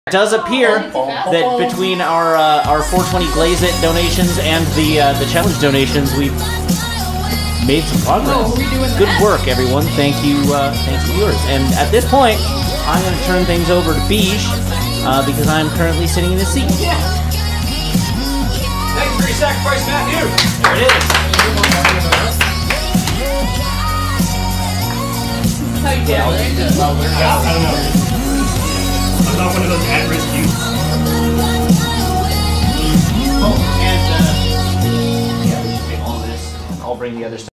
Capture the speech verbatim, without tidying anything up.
It does appear that between our uh, our four twenty Glaze It donations and the uh, the challenge donations, we've made some progress. Good work, everyone. Thank you, uh, thanks to viewers. And at this point, I'm going to turn things over to Beige uh, because I'm currently sitting in his seat. Yeah. Thanks for your sacrifice, Matthew. There it is. How you doing? Yeah, I don't know. I'm not one of those at-risk youths. Oh, and uh, yeah, we should take all this. I'll bring the other stuff.